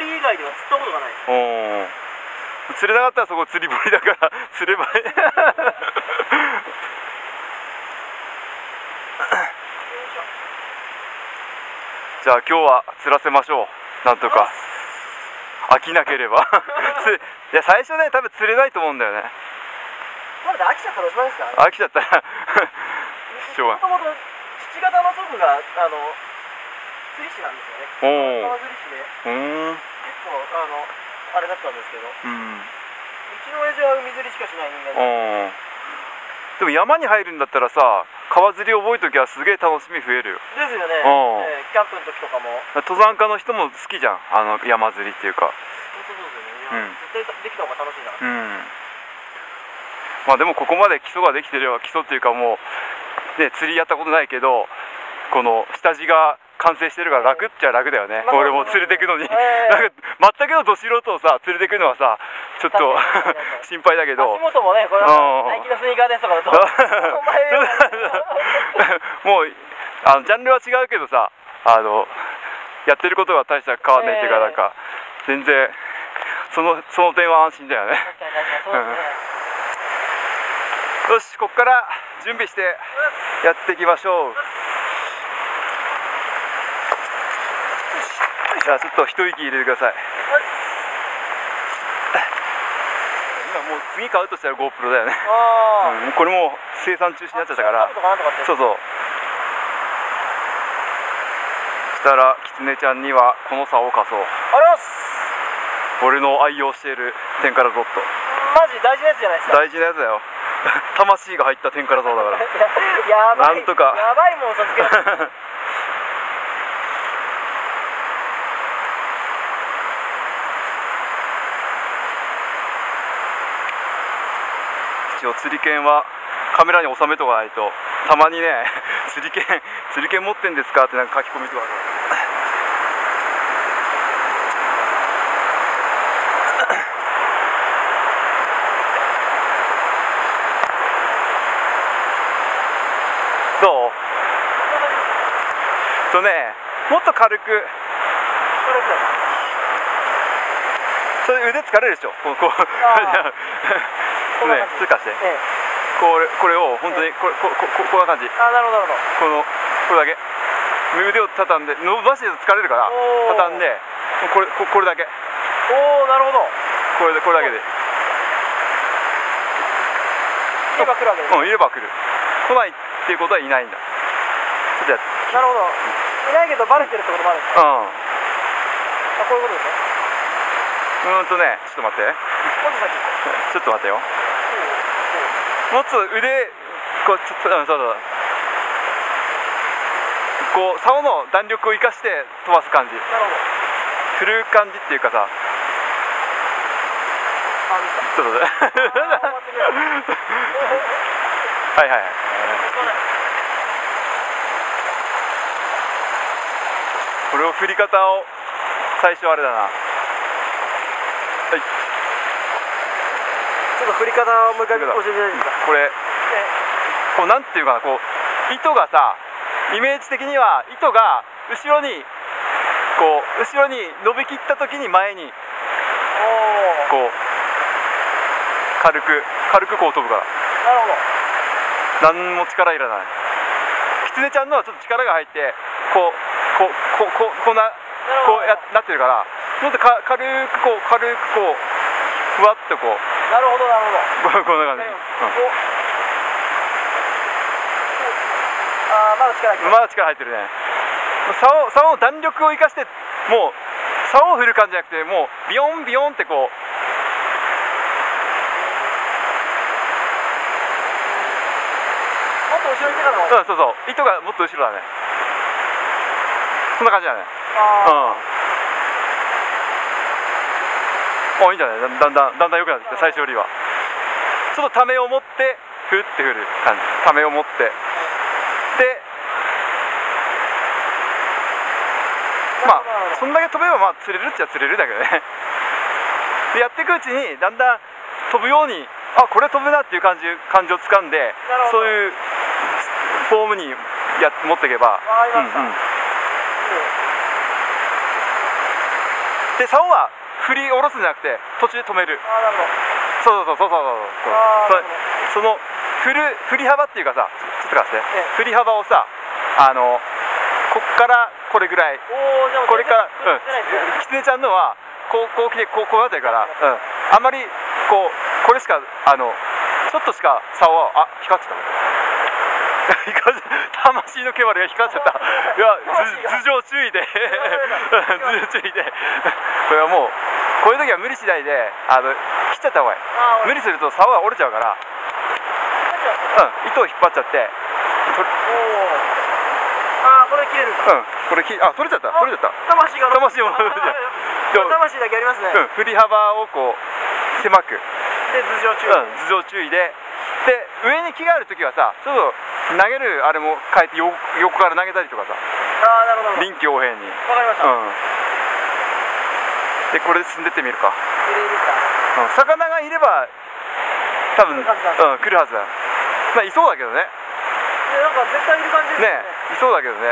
り以外では釣ったことがない。 釣れなかったらそこ釣り堀だから釣ればいいじゃあ今日は釣らせましょう。なんとか飽きなければいや最初ね多分釣れないと思うんだよね。 まだ飽きちゃったらおしまいですからね。 飽きちゃったらしょうがない。 もともと父方の祖父が釣り師なんですよね。川釣り師で結構あれだったんですけど、うちの親父は海釣りしかしない人間で。 でも山に入るんだったらさ、川釣り覚えときはすげえ楽しみ増えるよ。 ですよね。キャンプの時とかも登山家の人も好きじゃん、山釣りっていうか。 本当そうですよね。絶対できた方が楽しいんだから。 まあでもここまで基礎ができてるよ。基礎っていうかもうね、釣りやったことないけどこの下地が完成してるから楽っちゃ楽だよね。俺も連れてくのになんか全くのど素人をさ連れてくのはさちょっと心配だけど、 足元もね、これナイキのスニーカーですとかだともうジャンルは違うけどさ、やってることが大した変わんないっていうか、なんか全然その点は安心だよね。よし、ここから準備してやっていきましょう。じゃあちょっと一息入れてください。今もう次買うとしたら GoPro だよね。これもう生産中止になっちゃったから。そうそう。そしたらキツネちゃんにはこの竿を貸そう。俺の愛用しているテンカラドット。 マジ大事なやつじゃないですか。 大事なやつだよ。魂が入ったテンカラ竿だから。 やばい、 なんとかやばいもん授けられる。 一応釣り券はカメラに収めとかないと、たまにね釣り券持ってんですかってなんか書き込みとかある。どう？もっと軽く。それ腕疲れるでしょ。こうね、通過して。これを本当にこんな感じ。 なるほどなるほど。 これだけ。腕を畳んで伸ばして疲れるから畳んでこれだけ。 なるほど。 これだけで。 いれば来るわけです。 いれば来る。来ないっていうことはいないんだ。ちょっとやって。 なるほど。いないけどバレてるってこともあるんですか。こういうことですね。 ちょっと待って。ちょっと待ってよ。もっと腕こうちょっとそうこう竿の弾力を生かして飛ばす感じ。 なるほど。 振る感じっていうかさ。ちょっと待って。はいはい。これを振り方を最初あれだな。はい。 ちょっと振り方をもう一回教えていただいていいですか。 こうなんていうかな、こう糸がさ、イメージ的には糸が後ろに伸びきった時に前にこう軽くこう飛ぶから。 なるほど。 何も力いらない。キツネちゃんのはちょっと力が入ってこうなってるから、もっと軽くこうふわっとこう。 なるほどなるほど。 こんな感じ。まだ力入ってるね。竿の弾力を生かして、もう竿を振る感じじゃなくて、もうビヨンビヨンってこう。 もっと後ろに行ってから。 そうそう、糸がもっと後ろだね。こんな感じだね。いいんじゃない。だんだん良くなってきた。最初よりはちょっとためを持ってふって振る感じ。ためを持ってで、まあそんだけ飛べばまあ釣れるっちゃ釣れるだけどね。でやっていくうちにだんだん飛ぶように、これ飛ぶなっていう感じをつかんで、そういうフォームに持っていけば。 で竿は振り下ろすんじゃなくて途中で止める。 ああ、なるほど。 そうその振り幅っていうかさ、ちょっと貸して、振り幅をさ、こっからこれぐらい、これからキツネちゃんのはこう来てこうなってるから、あんまりこれしかちょっとしか竿は光っちゃった魂の毛割りが光っちゃった。いや、頭上注意で頭上注意でこれはもうこういう時は無理しないで切っちゃった方がいい。無理すると竿が折れちゃうから、糸を引っ張っちゃって。 これ切れるんだ。 これ取れちゃった。 魂が魂も魂だけありますね。 振り幅をこう狭くで頭上注意。 で上に木がある時はさ、ちょっと投げるあれも変えて横から投げたりとかさ。 なるほど。 臨機応変に。 わかりました。 でこれで進んでってみるか。魚がいれば多分来るはずだ。まあいそうだけどね。 なんか絶対いる感じですね。 いそうだけどね。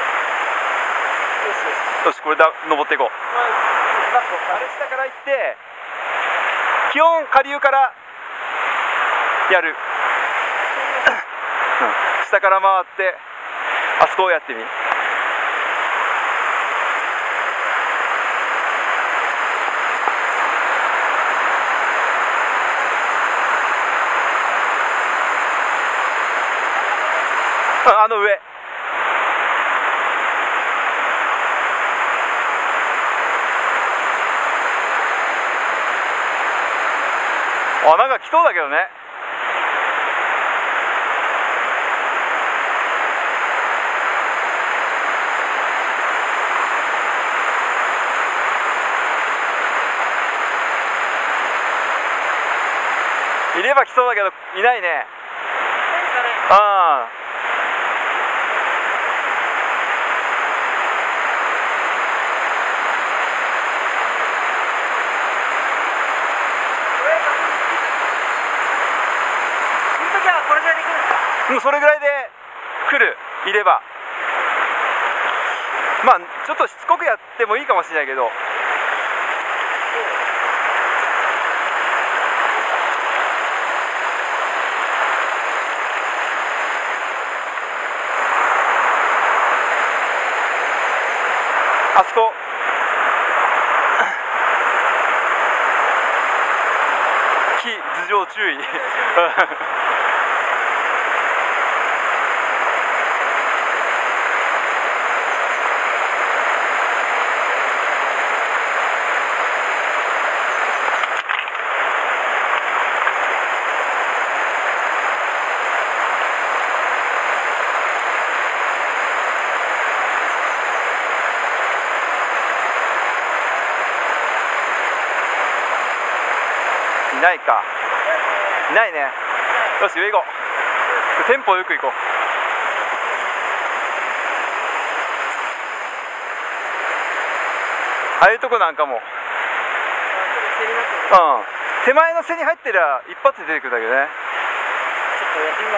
よし、これだ、登っていこう。下から行って、基本下流からやる。下から回ってあそこをやってみ。あの上。なんか来そうだけどね。いれば来そうだけどいないね。それぐらいで来る、いれば。まあちょっとしつこくやってもいいかもしれないけど。あそこ木頭上注意いないか。いないね。よし、上行こう。テンポよく行こう。ああいうとこなんかも、手前の背に入ってりゃ一発で出てくるだけどね。 ちょっとやってみます。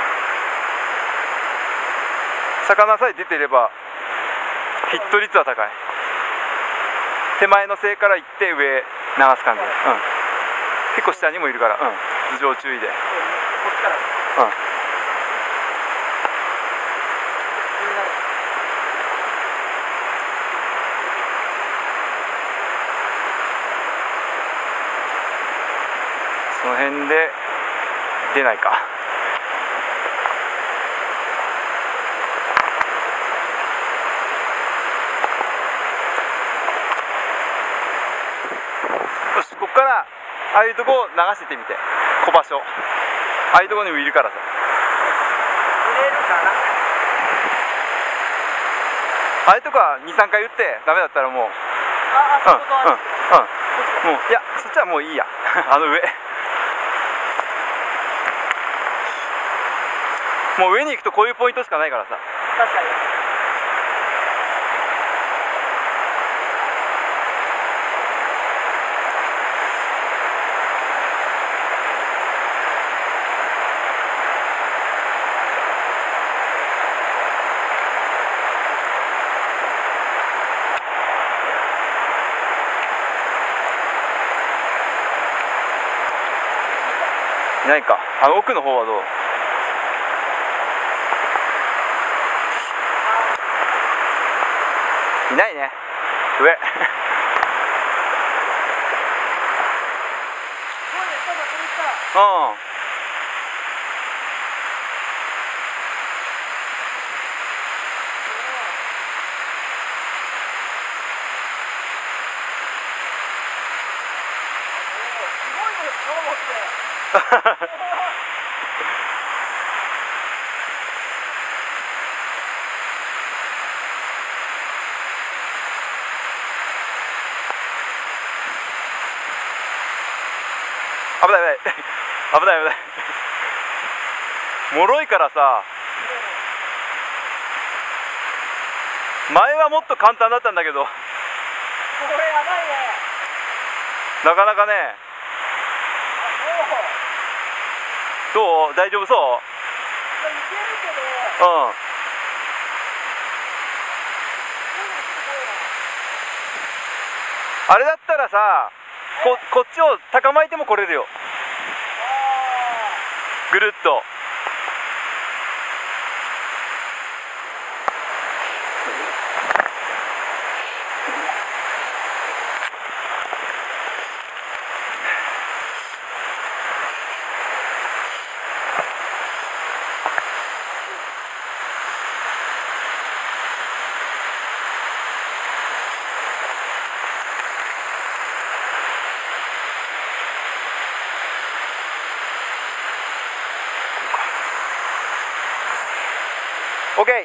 魚さえ出てればヒット率は高い。手前の背から行って上流す感じ。結構下にもいるから、頭上注意で。こっちから。その辺で出ないか。よし、ここからああいうとこを流してってみて。小場所ああいうとこにもいるからさ。 釣れるかな。 ああいうとこは 2,3 回打ってダメだったらもうもういや、そっちはもういいやあの上もう上に行くとこういうポイントしかないからさ。 確かに。 ないか。奥の方はどう？いないね。上。うん。危ない危ない危ない危ない脆いからさ、前はもっと簡単だったんだけど、これやばいね。 なかなかね。どう？大丈夫そう？ いけるけど。 うん。あれだったらさ、こっちを高巻いても来れるよ。ぐるっと。オッケー。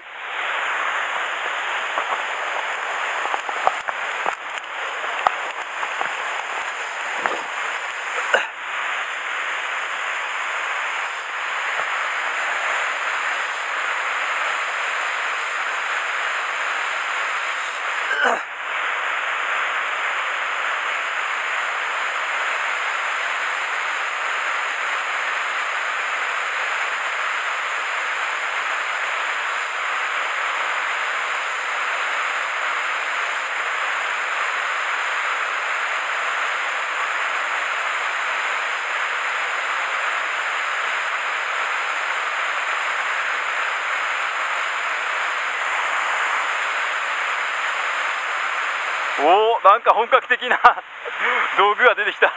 おお、なんか本格的な道具が出てきた。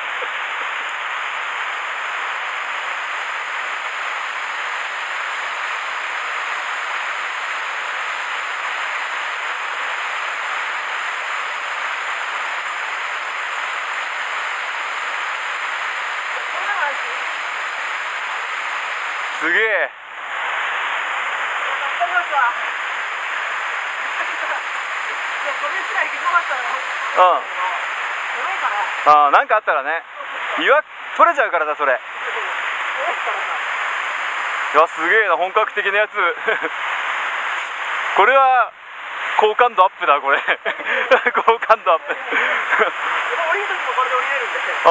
すげえ。うん。ああ、なんかあったらね、岩取れちゃうからさ、それ。いや、すげえな、本格的なやつ。これは好感度アップだ、これ。好感度アップ。降りる時もこれで降りれるんで。ああ。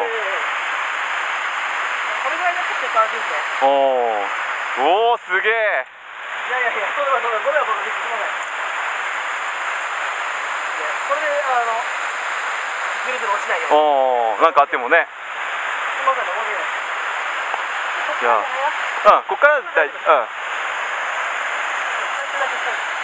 これぐらいの時って楽しいんで。おお、すげえ。いやいやいや、そうだそうだ、ごめんごめん、すみません。これでずるずる落ちないように。おお、なんかあってもね。すみません、じゃあ、こっからうん。